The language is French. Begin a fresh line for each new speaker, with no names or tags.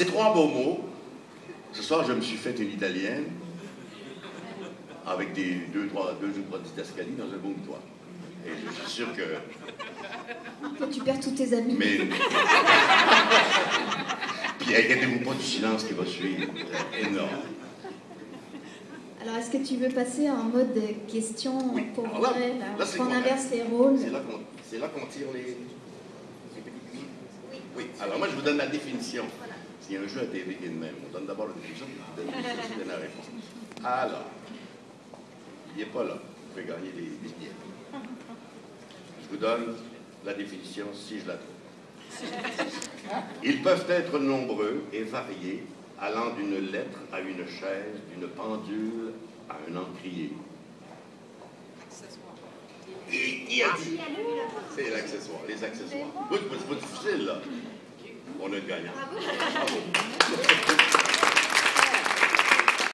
ces 3 beaux mots, ce soir, je me suis fait une italienne avec deux ou trois didascalies dans un bon toit. Et je suis sûr que...
Tu perds tous tes amis.
Mais... Puis inquiétez-vous pas du silence qui va suivre. Énorme.
Alors, est-ce que tu veux passer en mode question pour vrai, là, qu'on inverse les rôles?
C'est là qu'on tire les petites billes. Oui. Alors moi, je vous donne la définition. Voilà. S'il y a un jeu à TV qui est de même, on donne d'abord la définition, puis vous donne la réponse. Alors, il n'est pas là. Vous pouvez gagner des billets. Je vous donne la définition si je la trouve. Ils peuvent être nombreux et variés, allant d'une lettre à une chaise, d'une pendule à un encrier. Qui a dit? C'est l'accessoire, les accessoires. Oui, c'est pas difficile, là. On a le gagnant. Bravo.